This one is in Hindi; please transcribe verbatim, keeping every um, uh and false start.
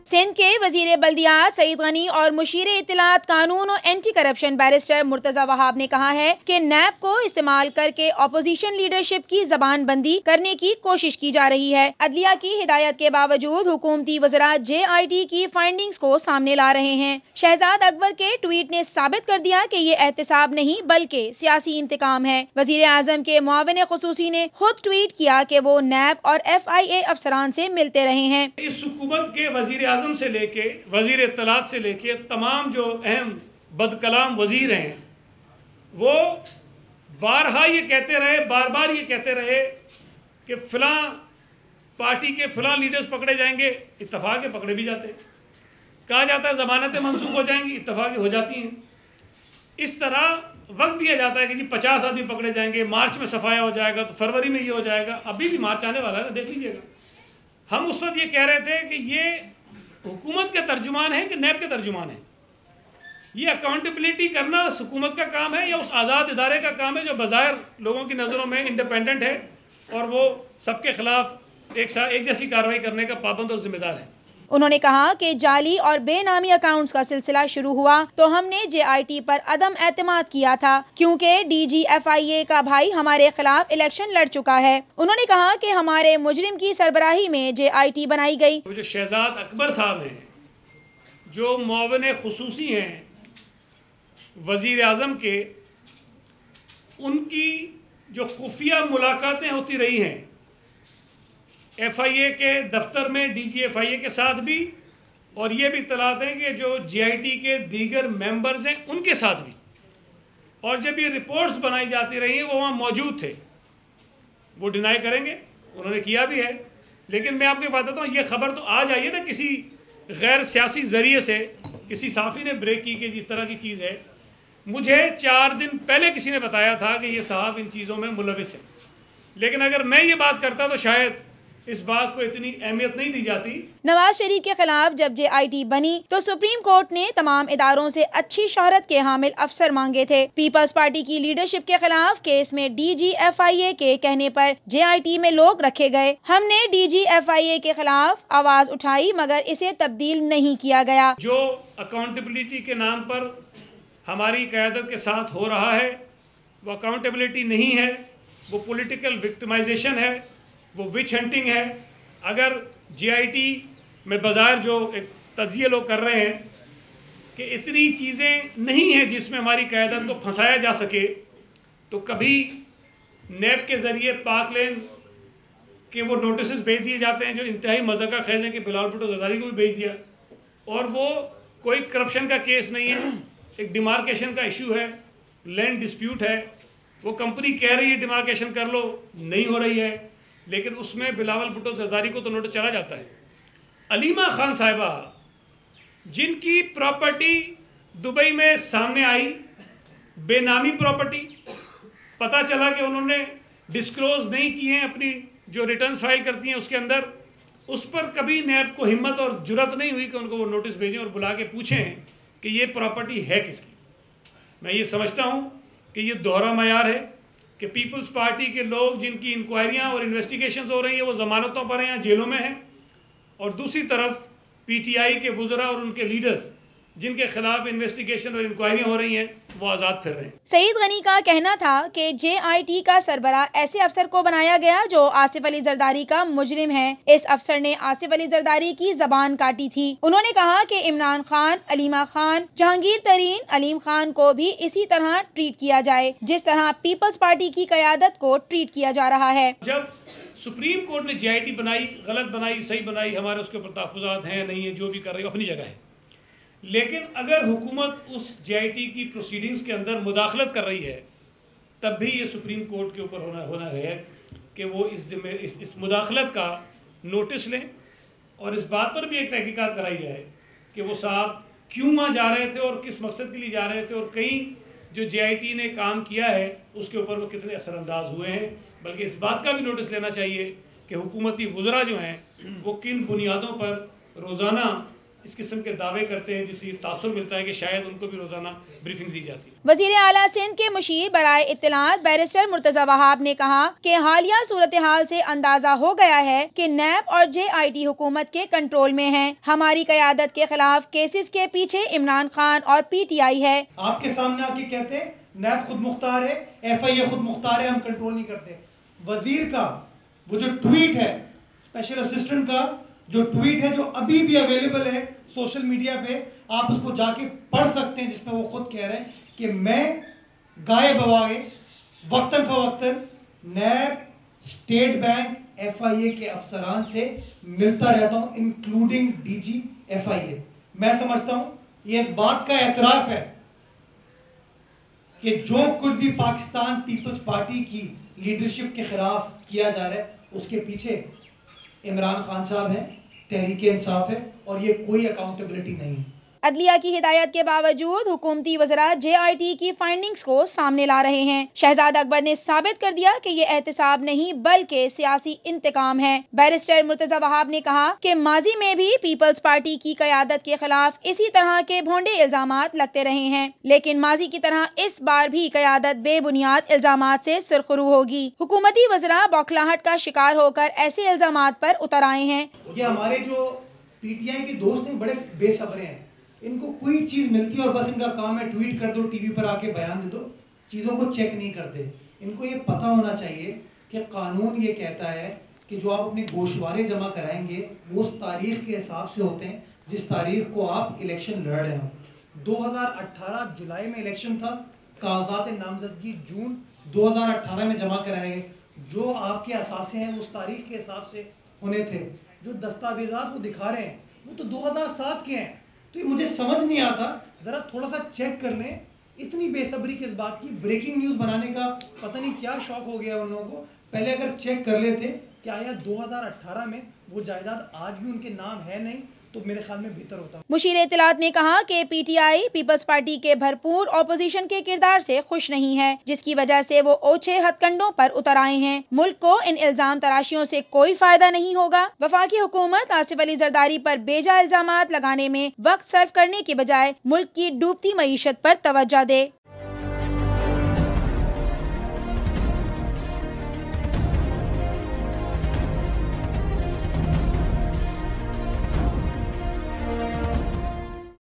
सिंध के वजीर बल्दियात सईद गनी और मुशीर इत्तलात कानून और anti corruption barrister Murtaza Wahab ने कहा है कि नैब को इस्तेमाल करके अपोजिशन लीडरशिप की जबान बंदी करने की कोशिश की जा रही है। अदलिया की हिदायत के बावजूद हुकूमती वज़रा जे आई टी की फाइंडिंग्स को सामने ला रहे हैं। शहजाद अकबर के ट्वीट ने साबित कर दिया कि ये एहतसाब नहीं बल्कि सियासी इंतकाम है। वजीर आजम के मुआविन खुसूसी ने खुद ट्वीट किया कि वो नैब और एफ आई ए अफसरान से मिलते रहे हैं। इस हुकूमत के वजीर आजम से लेके वजीर इत्तलात से लेके तमाम जो अहम बदकलाम वजीर हैं वो बारहा ये कहते रहे बार बार ये कहते रहे कि फ़लाँ पार्टी के फ़लाँ लीडर्स पकड़े जाएंगे, इत्तफाक़ पकड़े भी जाते। कहा जाता है ज़मानतें मंसूख हो जाएंगी, इत्तफाक़ हो जाती हैं। इस तरह वक्त दिया जाता है कि जी पचास आदमी पकड़े जाएंगे, मार्च में सफाया हो जाएगा, तो फरवरी में ये हो जाएगा। अभी भी मार्च आने वाला है ना, देख लीजिएगा। हम उस वक्त ये कह रहे थे कि ये हुकूमत के तर्जुमान हैं कि नैब के तर्जुमान हैं। ये अकाउंटेबिलिटी करना हुकूमत का काम है या उस आज़ाद इदारे का काम है जो बज़ाहिर लोगों की नज़रों में इंडिपेंडेंट है और वो सबके खिलाफ एक सा एक जैसी कार्रवाई करने का पाबंद और जिम्मेदार है। उन्होंने कहा कि जाली और बेनामी अकाउंट्स का सिलसिला शुरू हुआ तो हमने जे आई टी पर अदम एतमाद किया था क्योंकि डी जी एफ आई ए का भाई हमारे खिलाफ इलेक्शन लड़ चुका है। उन्होंने कहा कि हमारे मुजरिम की सरबराही में जे आई टी बनाई गई। जो शहजाद अकबर साहब हैं, जो मुआविन खुसूसी हैं वज़ीर आज़म के, उनकी जो खुफिया मुलाकातें होती रही हैं एफ आई ए के दफ्तर में, D G F I A के साथ भी, और ये भी इत्तलात हैं कि जो जे आई टी के दीगर मेंबर्स हैं उनके साथ भी। और जब ये रिपोर्ट्स बनाई जाती रही हैं वो वहाँ मौजूद थे। वो डिनाई करेंगे, उन्होंने किया भी है, लेकिन मैं आपको बताता हूँ ये खबर तो आज आई है ना किसी गैर सियासी ज़रिए से, किसी साफ़ी ने ब्रेक की कि जिस तरह की चीज़ है। मुझे चार दिन पहले किसी ने बताया था कि ये साहब इन चीज़ों में मुलविस है, लेकिन अगर मैं ये बात करता तो शायद इस बात को इतनी अहमियत नहीं दी जाती। नवाज शरीफ के खिलाफ जब जे आई टी बनी तो सुप्रीम कोर्ट ने तमाम इदारों से अच्छी शोहरत के हामिल अफसर मांगे थे। पीपल्स पार्टी की लीडरशिप के खिलाफ केस में D G F I A के कहने पर जे आई टी में लोग रखे गए। हमने D G F I A के खिलाफ आवाज उठाई मगर इसे तब्दील नहीं किया गया। जो अकाउंटेबिलिटी के नाम पर हमारी क़यादत के साथ हो रहा है वो अकाउंटेबिलिटी नहीं है, वो पॉलिटिकल विक्टिमाइजेशन है, वो विच हंटिंग है। अगर जे आई टी में बाज़ार जो एक तज़िये लोग कर रहे हैं कि इतनी चीज़ें नहीं हैं जिसमें हमारी क़यादत को फंसाया जा सके, तो कभी नैब के ज़रिए पाक लेन के वो नोटिस भेज दिए जाते हैं जो इंतहाई मज़ाक़ा ख़ैज़ है कि बिलावल भुट्टो ज़रदारी को भी भेज दिया, और वो कोई करप्शन का केस नहीं है, एक डिमार्केशन का इशू है, लैंड डिस्प्यूट है। वो कंपनी कह रही है डिमार्केशन कर लो, नहीं हो रही है, लेकिन उसमें बिलावल भुट्टो ज़रदारी को तो नोटिस चला जाता है। अलीमा खान साहिबा जिनकी प्रॉपर्टी दुबई में सामने आई, बेनामी प्रॉपर्टी, पता चला कि उन्होंने डिस्क्लोज नहीं की हैं अपनी जो रिटर्न्स फाइल करती हैं उसके अंदर, उस पर कभी नैब को हिम्मत और जुर्रत नहीं हुई कि उनको वो नोटिस भेजें और बुला के पूछें कि ये प्रॉपर्टी है किसकी। मैं ये समझता हूँ कि ये दोहरा मयार है कि पीपल्स पार्टी के लोग जिनकी इंक्वायरियाँ और इन्वेस्टिगेशंस हो रही हैं वो ज़मानतों पर हैं या जेलों में हैं, और दूसरी तरफ पी टी आई के वुज़रा और उनके लीडर्स जिनके खिलाफ इन्वेस्टिगेशन और इंक्वायरियाँ हो रही हैं वो आज़ाद फिर रहे हैं। सईद गनी का कहना था कि जे आई टी का सरबरा ऐसे अफसर को बनाया गया जो आसिफ अली जरदारी का मुजरिम है। इस अफसर ने आसिफ अली जरदारी की जबान काटी थी। उन्होंने कहा कि इमरान खान, अलीमा खान, जहांगीर तरीन, अलीम खान को भी इसी तरह ट्रीट किया जाए जिस तरह पीपल्स पार्टी की क़यादत को ट्रीट किया जा रहा है। जब सुप्रीम कोर्ट ने जे आई टी बनाई, गलत बनाई, सही बनाई, हमारे उसके ऊपर तहफ़्फ़ुज़ात हैं नहीं है, जो भी कर रही है अपनी जगह है, लेकिन अगर हुकूमत उस जे आई टी की प्रोसीडिंग्स के अंदर मुदाखलत कर रही है तब भी ये सुप्रीम कोर्ट के ऊपर होना होना है कि वो इस जिम्मे इस, इस मुदाखलत का नोटिस लें और इस बात पर भी एक तहकीकात कराई जाए कि वो साहब क्यों वहाँ जा रहे थे और किस मकसद के लिए जा रहे थे, और कहीं जो जे आई टी ने काम किया है उसके ऊपर वो कितने असरअंदाज हुए हैं। बल्कि इस बात का भी नोटिस लेना चाहिए कि हुकूमती वुज़रा जो हैं वो किन बुनियादों पर रोज़ाना इस किस्म के दावे करते हैं, जिससे ये तासुर मिलता है कि शायद उनको भी रोजाना ब्रीफिंग दी जाती है। वजीर आला सिंध के मुशीर बराए इत्तलात बैरिस्टर मुर्तजा वहाब ने कहा कि हालिया सूरत हाल से अंदाजा हो गया है कि नैब और जे आई टी हुकूमत के कंट्रोल में है। हमारी क़यादत के खिलाफ केसेस के पीछे इमरान खान और पी टी आई है। आपके सामने आके कहते हैं नैब खुद मुख्तार है, एफ आई ए खुद मुख्तार है, हम कंट्रोल नहीं करते। वजीर का वो जो ट्वीट है, स्पेशल असिस्टेंट का जो ट्वीट है, जो अभी भी अवेलेबल है सोशल मीडिया पे, आप उसको जाके पढ़ सकते हैं, जिसमें वो खुद कह रहे हैं कि मैं गाए बवाए वक्तन फवक्तन NAB, state bank, F I A के अफसरान से मिलता रहता हूं, including D G F I A. मैं समझता हूं ये इस बात का एतराफ है कि जो कुछ भी पाकिस्तान पीपल्स पार्टी की लीडरशिप के खिलाफ किया जा रहा है, उसके पीछे इमरान खान साहब हैं, तहरीक इंसाफ है, और ये कोई अकाउंटेबिलिटी नहीं है। अदलिया की हिदायत के बावजूद हुकूमती वज़रा जे आई टी की फाइंडिंग्स को सामने ला रहे हैं। शहजाद अकबर ने साबित कर दिया कि ये एहतसाब नहीं बल्कि सियासी इंतकाम है। बैरिस्टर मुर्तजा वहाब ने कहा कि माजी में भी पीपल्स पार्टी की क़यादत के खिलाफ इसी तरह के भोंडे इल्जामात लगते रहे हैं, लेकिन माजी की तरह इस बार भी क़यादत बेबुनियाद इल्जामात से सरखरू होगी। हुकूमती वज़रा बौखलाहट का शिकार होकर ऐसे इल्जामात पर उतर आए हैं। ये हमारे जो पी टी आई के दोस्त हैं बड़े बेसब्रे हैं, इनको कोई चीज़ मिलती है और बस इनका काम है ट्वीट कर दो, टीवी पर आके बयान दे दो, चीज़ों को चेक नहीं करते। इनको ये पता होना चाहिए कि कानून ये कहता है कि जो आप अपने गोशवारे जमा कराएंगे वो उस तारीख के हिसाब से होते हैं जिस तारीख को आप इलेक्शन लड़ रहे हो। दो हज़ार अठारह जुलाई में इलेक्शन था, कागजात नामजदगी जून दो हज़ार अठारह में जमा कराए गए। जो आपके असासे हैं उस तारीख के हिसाब से होने थे। जो दस्तावेजात वो दिखा रहे हैं वो तो दो हज़ार सात के हैं। तो ये मुझे समझ नहीं आता, ज़रा थोड़ा सा चेक कर लें। इतनी बेसब्री किस बात की, ब्रेकिंग न्यूज़ बनाने का पता नहीं क्या शौक हो गया उन लोगों को। पहले अगर चेक कर लेते कि आया दो हज़ार अठारह में वो जायदाद आज भी उनके नाम है नहीं, तो मेरे ख्याल में बेहतर होता। मुशीर इत्तलात ने कहा कि P T I Peoples Party के भरपूर ऑपोजिशन के किरदार से खुश नहीं है, जिसकी वजह से वो ओछे हथकंडों पर उतर आए हैं। मुल्क को इन इल्जाम तराशियों से कोई फायदा नहीं होगा। वफाकी हुकूमत आसिफ अली जरदारी पर बेजा इल्जामात लगाने में वक्त सर्फ करने के बजाय मुल्क की डूबती मईशत पर तवज्जो दे।